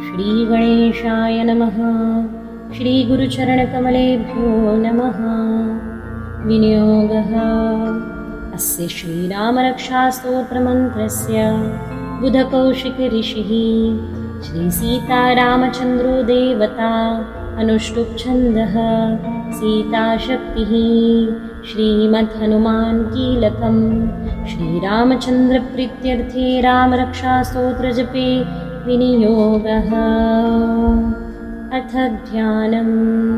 श्रीगणेशाय नमः। श्रीगुरुचरणकमलेभ्यो नमः। विनियोगः अस्य श्रीरामरक्षास्तोत्रमन्त्रस्य बुधकौशिकऋषिः श्रीसीतारामचन्द्रो देवता अनुष्टुप्छन्दः सीताशक्तिः श्रीमद्हनुमान् कीलकम् श्रीरामचन्द्रप्रीत्यर्थे रामरक्षास्तोत्रजपे विनियोगः। अथ ध्यानम्।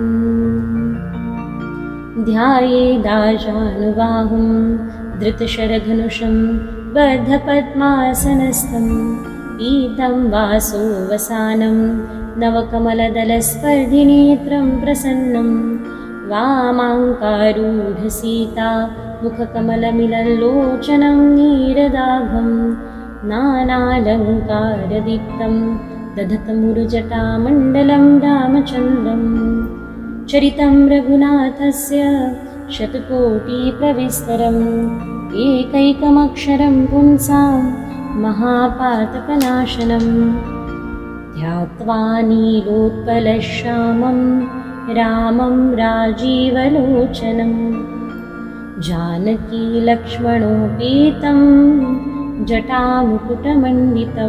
ध्यायेदाजानुबाहुं धृतशरधनुषं बद्धपद्मासनस्थं पीतं वासो वसानं नवकमलदलस्पर्धिनेत्रं प्रसन्नं वामाङ्कारूढसीता मुखकमलमिलल्लोचनं नीरदाघं नानालङ्कारदीप्तं दधतमुरुजटामण्डलं रामचन्द्रं चरितं रघुनाथस्य शतकोटिप्रविस्तरम् एकैकमक्षरं पुंसां महापातकनाशनं ध्यात्वा नीलोत्पलश्यामं रामं राजीवलोचनं जानकी लक्ष्मणोपेतं जटामुकुटमण्डितं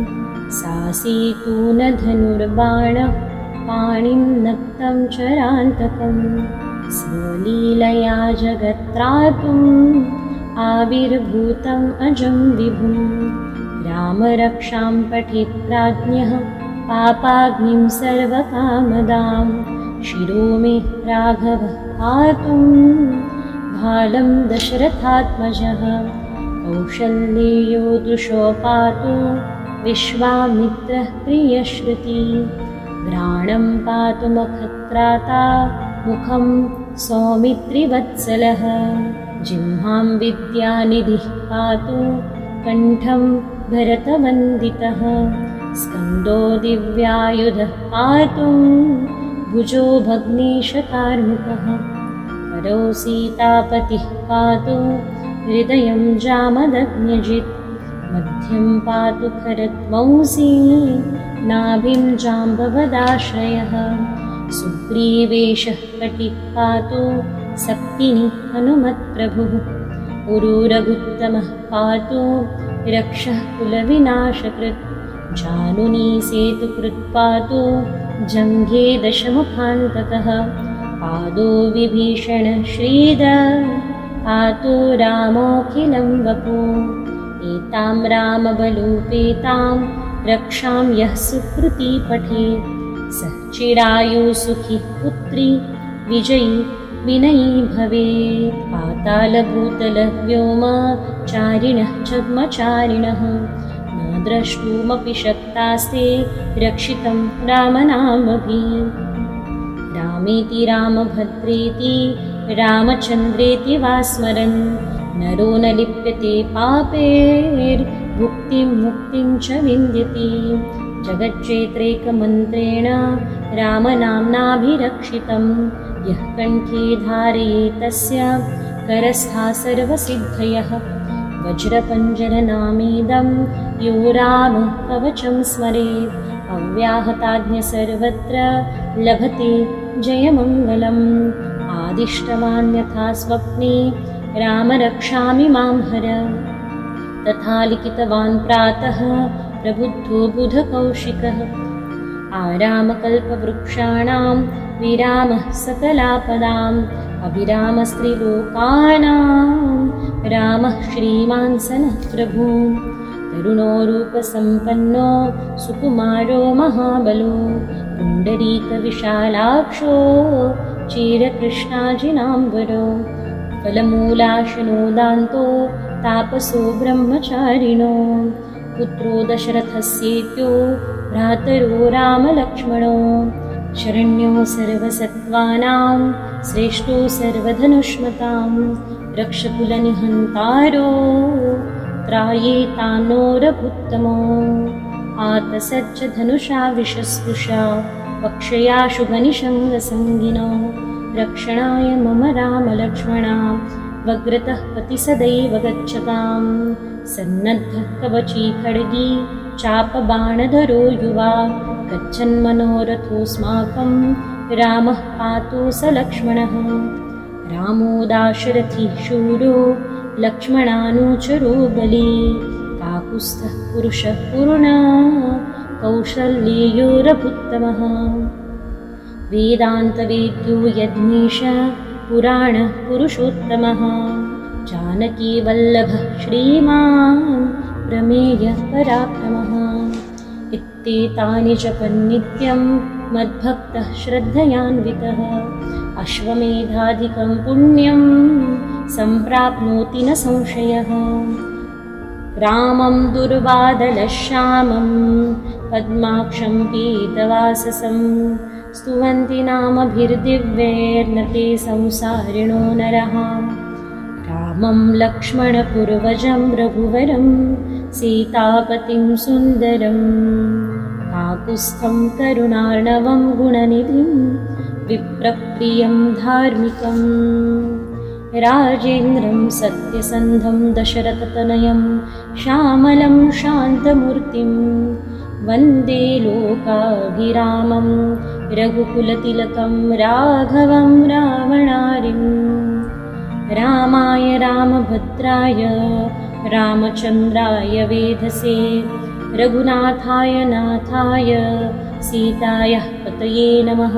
सासीतूनधनुर्बाणः पाणिं नक्तं चरान्तकं स्वलीलया जगत्त्रातुम् आविर्भूतम् अजं विभुं रामरक्षां पठेत् प्राज्ञः पापाग्निं सर्वकामदां शिरो मे राघवः पातुं भालं दशरथात्मजः कौशल्येयो दृशो पातु विश्वामित्रः प्रियश्रुति घ्राणं पातु मखत्राता मुखं सौमित्रिवत्सलः जिह्वां विद्यानिधिः पातु कण्ठं भरतवन्दितः स्कन्दो दिव्यायुधः पातु भुजो भग्नेशकार्मुकः करौ सीतापतिः पातु हृदयं जामदग्न्यजित् मध्यं पातु खरत्मंसी नाभिं जाम्बवदाश्रयः सुग्रीवेशः कटिः पातु सप्तिनि हनुमत्प्रभुः उरुरगुत्तमः पातु रक्षः कुलविनाशकृत् जानुनी सेतुकृत् पातु जङ्घे दशमुखान्तकः पादो विभीषणः श्रीधरः पातु रामोऽखिलं वपु एतां रामबलोपेतां रक्षां यः सुकृती पठेत् सः चिरायुसुखी पुत्री विजयी विनयी भवेत्। पातालभूतलव्योमचारिणः छद्मचारिणः न द्रष्टुमपि शक्तास्ते रक्षितं रामनामभिः रामेति रामभद्रेति रामचन्द्रेति वा स्मरन् नरो न लिप्यते पापैर्भुक्तिं मुक्तिं च विन्दति जगच्चैत्रैकमन्त्रेण रामनाम्नाभिरक्षितं यः कण्ठे धारयेत् तस्य करस्था सर्वसिद्धयः वज्रपञ्जरनामेदं यो रामः कवचं स्मरेत् अव्याहताज्ञ सर्वत्र लभते जयमङ्गलम् आदिष्टवान् यथा स्वप्ने राम रक्षामि मां हर तथा लिखितवान् प्रातः प्रबुद्धो बुधकौशिकः आरामकल्पवृक्षाणां विरामः सकलापदाम् अभिरामस्त्रिलोकानां रामः श्रीमान् सनः प्रभु तरुणो रूपसम्पन्नो सुकुमारो महाबलो पुण्डरीकविशालाक्षो चिरकृष्णाजिनाम्बरो फलमूलाशनोदान्तो तापसो ब्रह्मचारिणो पुत्रो दशरथस्येत्यो भ्रातरो रामलक्ष्मणो शरण्यो सर्वसत्त्वानां श्रेष्ठो सर्वधनुष्मतां रक्षकुलनिहन्तारो त्रायेतान्नोरभुत्तमो आतसच्च धनुषा विषस्पृशा वक्षया शुभनिषङ्गसङ्गिनो रक्षणाय मम रामलक्ष्मणा वग्रतः पति सदैव गच्छतां सन्नद्धः कवची खड्गी चापबाणधरो युवा गच्छन्मनोरथोऽस्माकं रामः पातु स लक्ष्मणः। रामो दाशरथी शूरो लक्ष्मणानुचरो बली, काकुत्स्थः पुरुषः पूर्णा कौसल्येयोरभुत्तमः। वेदान्तवेद्यो यज्ञेश पुराणः पुरुषोत्तमः, जानकीवल्लभः श्रीमान् प्रमेयः पराक्रमः। इत्येतानि जपन्नित्यं मद्भक्तः श्रद्धयान्वितः, अश्वमेधाधिकं पुण्यं सम्प्राप्नोति न संशयः। रामं दुर्वादलश्यामं पद्माक्षं पीतवाससं, स्तुवन्ति नामभिर्दिव्यैर्न ते संसारिणो नरः। रामं लक्ष्मणपूर्वजं रघुवरं सीतापतिं सुन्दरं, काकुत्स्थं करुणार्णवं गुणनिधिं विप्रप्रियं धार्मिकम्। राजेन्द्रं सत्यसन्धं दशरथतनयं श्यामलं शान्तमूर्तिं, वन्दे लोकाभिरामं रघुकुलतिलकं राघवं रावणारिम्। रामाय रामभद्राय रामचन्द्राय वेधसे, रघुनाथाय नाथाय सीतायाः पतये नमः।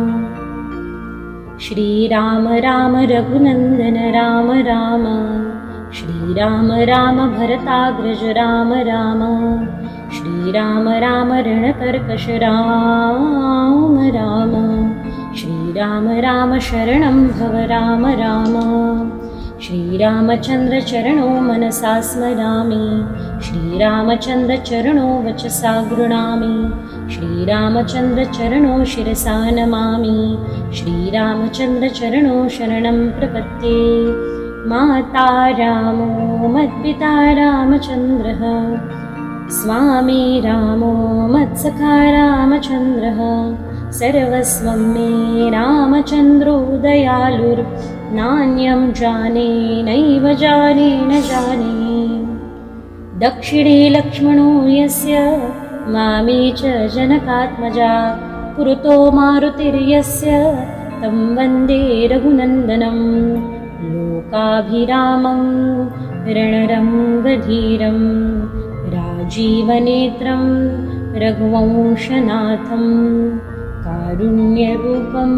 श्रीराम राम रघुनन्दन राम राम, श्रीराम राम भरताग्रज राम राम, श्रीराम राम रणकर्कश राम राम, श्रीराम राम शरणं भव राम राम। श्रीरामचन्द्रचरणो मनसा स्मरामि, श्रीरामचन्द्रचरणो वचसा गृह्णामि, श्रीरामचन्द्रचरणो शिरसा नमामि, श्रीरामचन्द्रचरणो शरणं प्रपद्ये। माता रामो मत्पिता रामचन्द्रः, स्वामी रामो मत्सखा रामचन्द्रः, सर्वस्वं मे रामचन्द्रो दयालुर्, नान्यं जाने नैव जाने न जाने। दक्षिणे लक्ष्मणो यस्य, मामे च जनकात्मजा, पुरतो मारुतिर्यस्य, तं वन्दे रघुनन्दनं। लोकाभिरामं रणरङ्गधीरं, राजीवनेत्रं रघुवंशनाथं, कारुण्यरूपं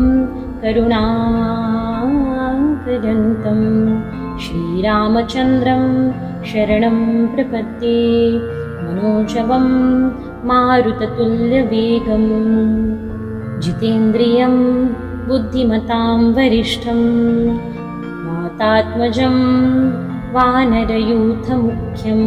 करुणाकरन्तं, श्रीरामचन्द्रं शरणं प्रपद्ये। मनोजवं मारुततुल्यवेगं, जितेन्द्रियं बुद्धिमतां वरिष्ठं, वातात्मजं वानरयूथमुख्यं,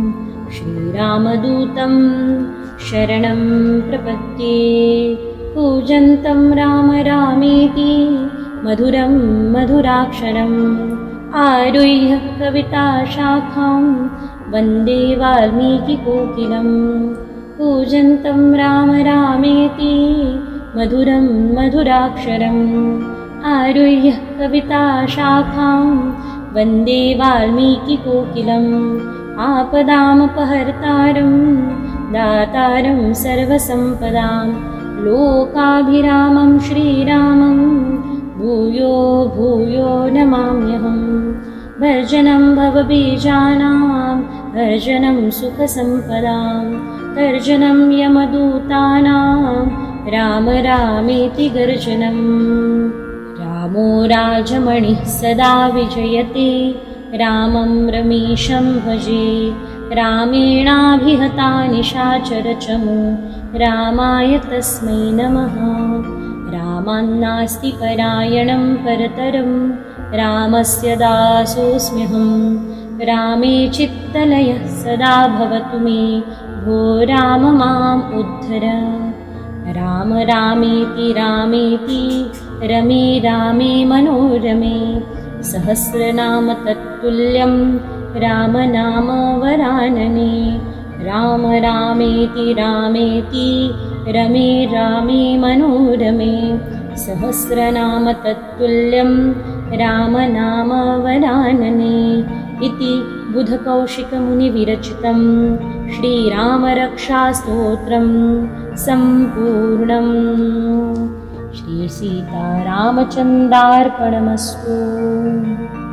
श्रीरामदूतं शरणं प्रपद्ये। पूजन्तं राम रामेति मधुरं मधुराक्षरम्, आरुह्य कविताशाखां वन्दे वाल्मीकिकोकिलं। पूजन्तं राम रामेति मधुरं मधुराक्षरम्, आरुह्य कविताशाखां वन्दे वाल्मीकिकोकिलम्। आपदामपहर्तारं दातारं सर्वसम्पदां, लोकाभिरामं श्रीरामं भूयो भूयो नमाम्यहम्। भर्जनं भवबीजानां भर्जनं सुखसम्पदां, तर्जनं यमदूतानां राम रामेति गर्जनम्। रामो राजमणिः सदा विजयते, रामं रमेशं भजे। रामेणाभिहता निशाचरचमू, रामाय तस्मै नमः। रामान्नास्ति परायणं परतरं, रामस्य दासोऽस्म्यहं। रामे चित्तलयः सदा भवतु मे, भो राम माम् उद्धर। राम रामेति रामेति रमे रामे मनोरमे, सहस्रनाम तत्तुल्यं रामनाम वरानने। राम रामेति रामेति रमे रामे मनोरमे, सहस्रनाम तत्तुल्यं रामनाम वरानने। इति बुधकौशिकमुनिविरचितं श्रीरामरक्षास्तोत्रं सम्पूर्णम्। श्रीसीतारामचन्द्रार्पणमस्तु।